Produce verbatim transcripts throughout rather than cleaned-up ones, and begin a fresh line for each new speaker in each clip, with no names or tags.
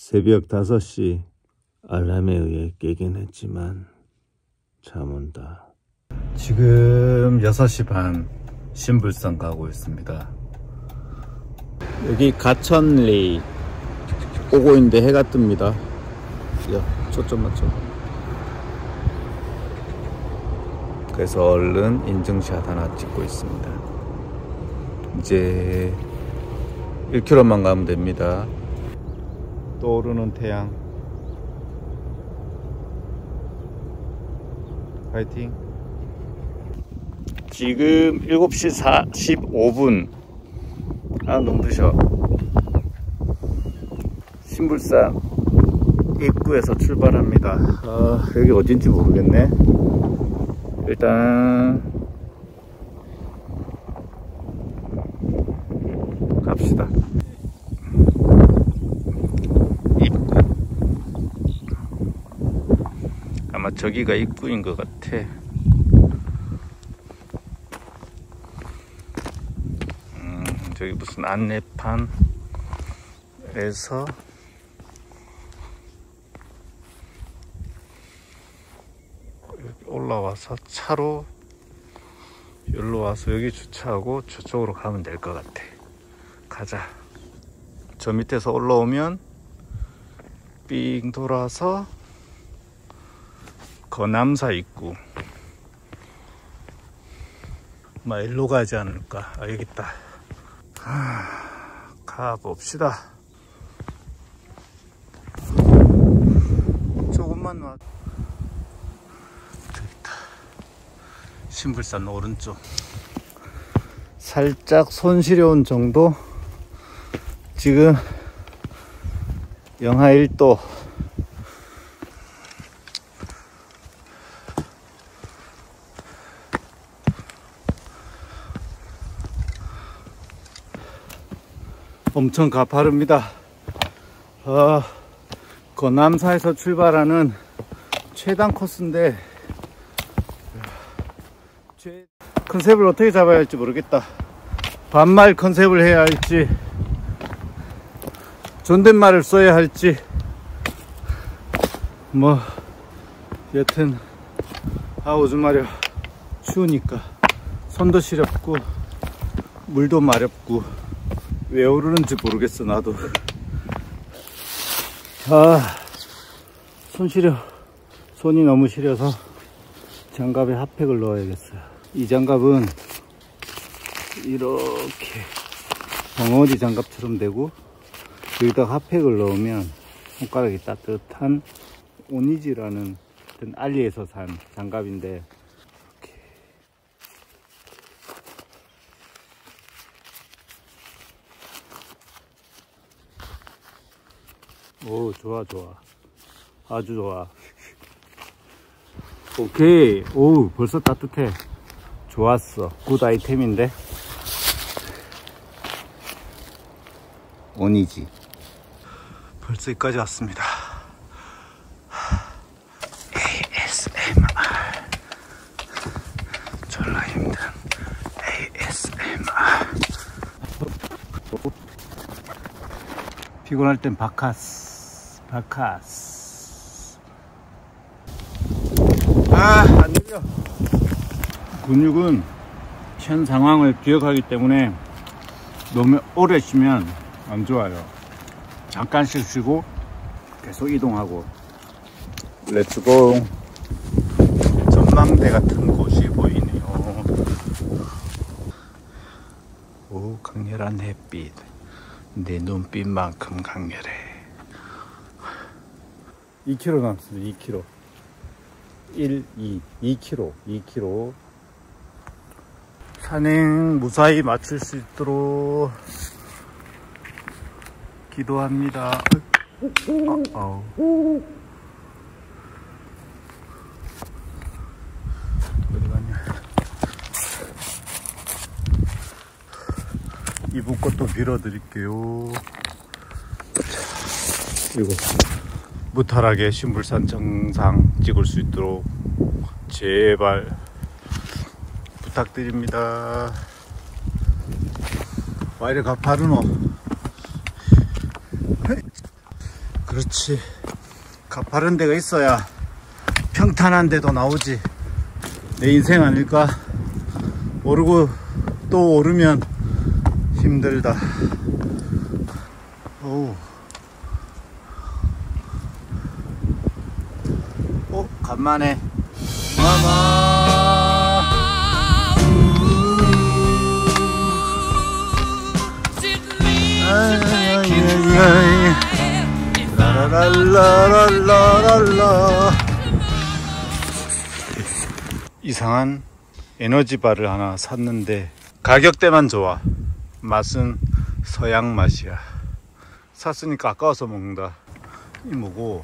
새벽 다섯 시 알람에 의해 깨긴 했지만 잠 온다. 지금 여섯 시 반 신불산 가고 있습니다. 여기 가천리 오고 있는데 해가 뜹니다. 야, 초점 맞춰. 그래서 얼른 인증샷 하나 찍고 있습니다. 이제 일 킬로미터만 가면 됩니다. 떠오르는 태양. 파이팅. 지금 일곱 시 사십오 분. 아, 너무 드셔. 신불산 입구에서 출발합니다. 아, 여기 어딘지 모르겠네. 일단 갑시다. 입구. 아마 저기가 입구인 것 같아. 음, 저기 무슨 안내판에서 올라와서 차로 여기로 와서 여기 주차하고 저쪽으로 가면 될 것 같아. 가자. 저 밑에서 올라오면 삥 돌아서 거남사 입구. 아마 일로 가지 않을까. 아, 여기 있다. 하, 가봅시다. 조금만 와. 신불산 오른쪽. 살짝 손 시려운 정도. 지금 영하 일 도. 엄청 가파릅니다. 어, 거남사에서 출발하는 최단 코스인데 컨셉을 어떻게 잡아야 할지 모르겠다. 반말 컨셉을 해야 할지, 존댓말을 써야 할지, 뭐 여튼 아 오줌 마려. 추우니까 손도 시렵고 물도 마렵고 왜 오르는지 모르겠어. 나도 아 손 시려. 손이 너무 시려서 장갑에 핫팩을 넣어야겠어요. 이 장갑은 이렇게 벙어리 장갑처럼 되고 여기다가 핫팩을 넣으면 손가락이 따뜻한 오니지라는 알리에서 산 장갑인데 이렇게. 오, 좋아 좋아, 아주 좋아. 오케이. 오, 벌써 따뜻해. 좋았어. 굿 아이템인데. 오니지. 벌써 여기까지 왔습니다. 에이에스엠알. 졸라 힘든 에이에스엠알. 피곤할 땐 바카스. 바카스. 아, 안 들려. 근육은 현 상황을 기억하기 때문에 너무 오래 쉬면 안 좋아요. 잠깐씩 쉬고 계속 이동하고. 렛츠고. 전망대 같은 곳이 보이네요. 오, 강렬한 햇빛. 내 눈빛만큼 강렬해. 이 킬로미터 남았습니다. 이 킬로미터. 일, 이, 이 킬로미터, 이 킬로미터. 산행 무사히 마칠 수 있도록 기도합니다. 어, 어. 어디 갔냐? 이분 것도 빌어드릴게요. 이거 무탈하게 신불산 정상 찍을 수 있도록 제발 부탁드립니다. 와 이래 가파르노. 그렇지. 가파른 데가 있어야 평탄한 데도 나오지. 내 인생 아닐까? 오르고 또 오르면 힘들다. 오. 어, 간만에 마마. 라라라라라라라. 이상한 에너지바를 하나 샀는데 가격대만 좋아. 맛은 서양 맛이야. 샀으니까 아까워서 먹는다. 이 뭐고?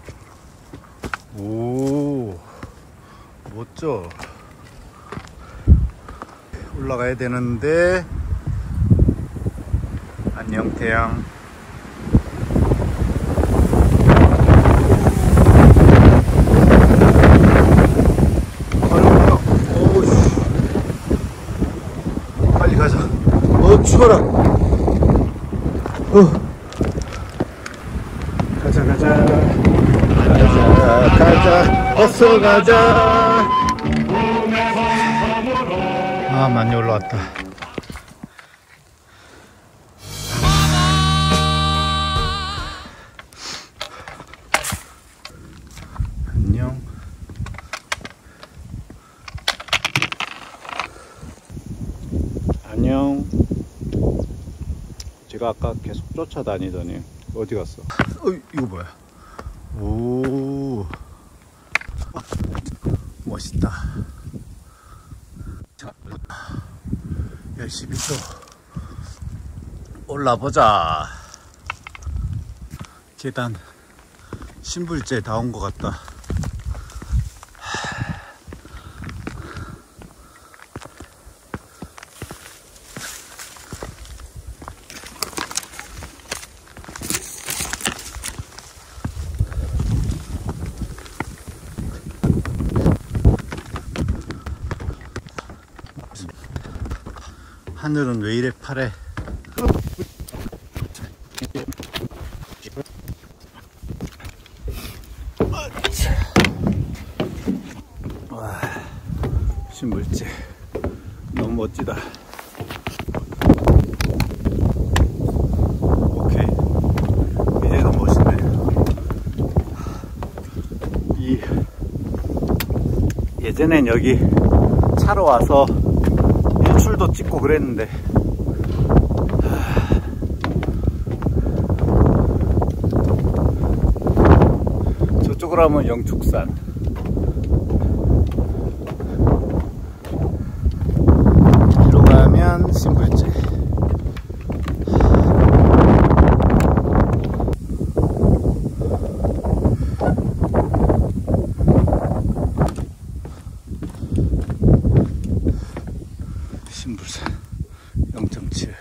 오, 멋져. 올라가야 되는데. 안녕 태양. 빨리 가자. 어, 추워라. 어. 가자 가자 가자 가자 어서 가자. 아, 많이 올라왔다. 안녕. 안녕. 제가 아까 계속 쫓아다니더니 어디 갔어? 어, 이거 뭐야? 오, 멋있다. 자, 열심히 또 올라보자. 계단 신불제 다 온 것 같다. 하늘은 왜 이래 파래? 와, 신물제 너무 멋지다. 오케이, 이제는 멋있네. 이 예전엔 여기 차로 와서 일출도 찍고 그랬는데 저쪽으로 하면 영축산, 뒤로 가면 신불제. 신불산 영 점 칠.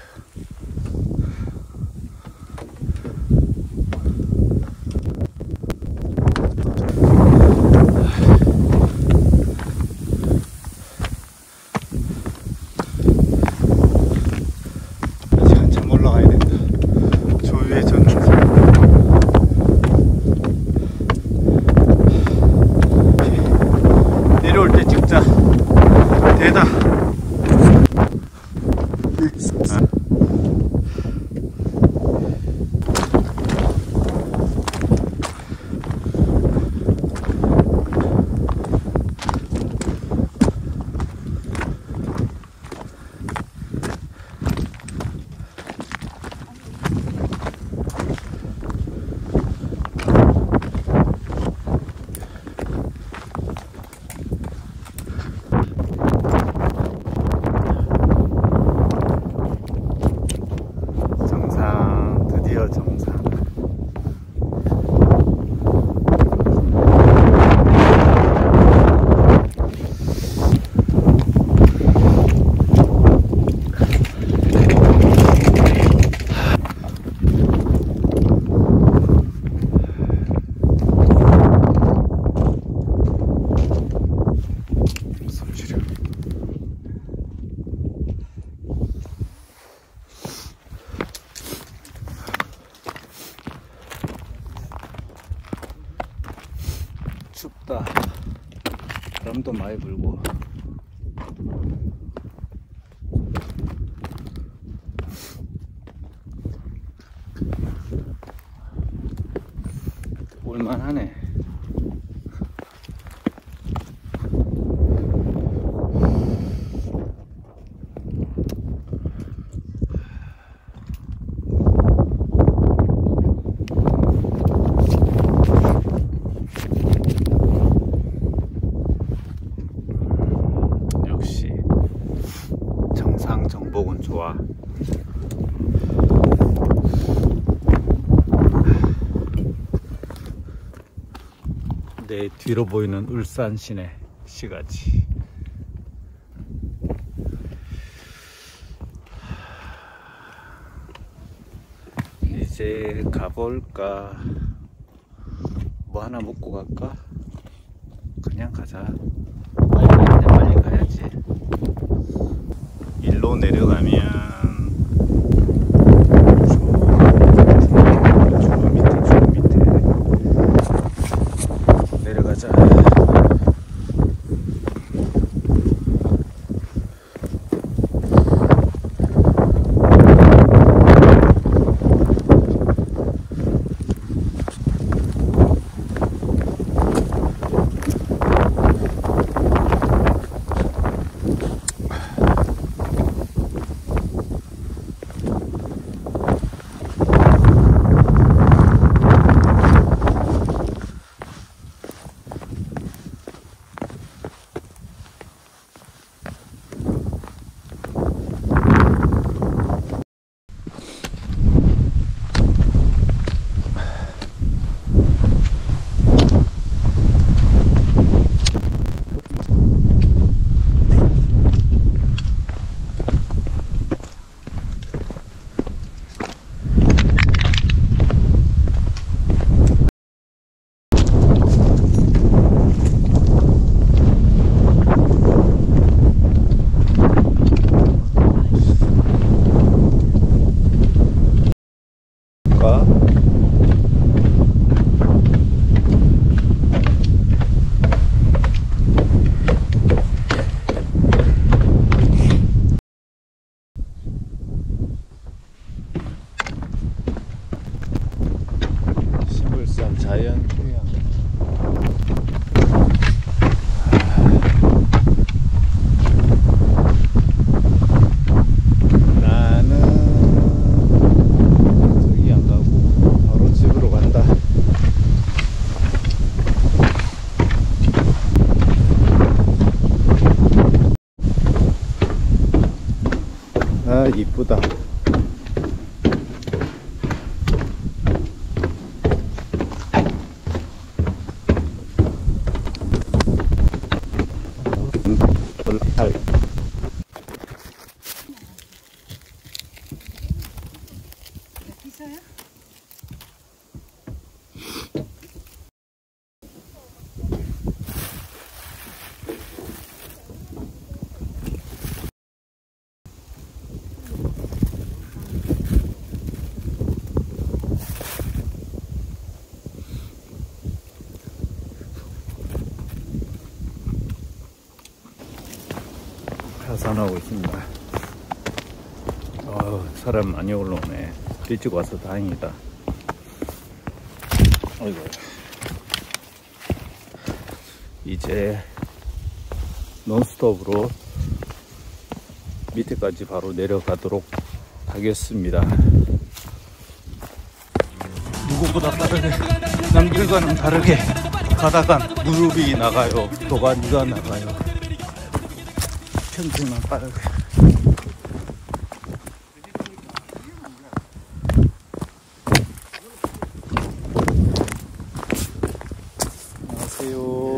춥다. 바람도 많이 불고. 올만하네. 역시 정상 정복은 좋아. 내 뒤로 보이는 울산 시내 시가지. 이제 가볼까? 뭐 하나 먹고 갈까? 그냥 가자. 빨리 가는데 빨리 가야지. 일로 내려가면 자연 휴양. 나는 저기 안 가고 바로 집으로 간다. 아, 이쁘다. 하산하고 있습니다. 어, 사람 많이 올라오네. 일찍 와서 다행이다. 아이고. 이제 논스톱으로 밑에까지 바로 내려가도록 하겠습니다. 누구보다 빠르게, 남들과는 다르게 가다간 무릎이 나가요. 도가니가 나가요. 평지만 빠르게. 안녕하세요.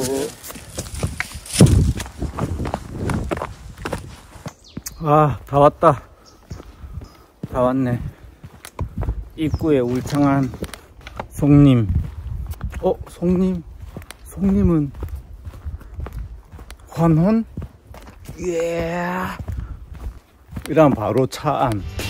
아, 다 왔다. 다 왔네. 입구에 울창한 송림. 어, 송림? 송림은 환혼? 예. 그다음 바로 차 안.